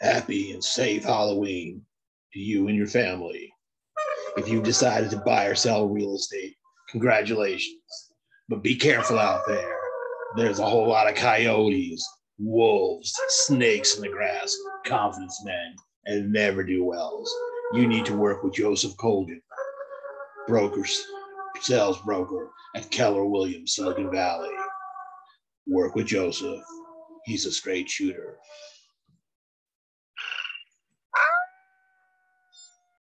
Happy and safe Halloween to you and your family. If you decided to buy or sell real estate, congratulations. But be careful out there. There's a whole lot of coyotes, wolves, snakes in the grass, confidence men, and never do wells. You need to work with Joseph Colgan, brokers, sales broker at Keller Williams, Silicon Valley. Work with Joseph. He's a straight shooter.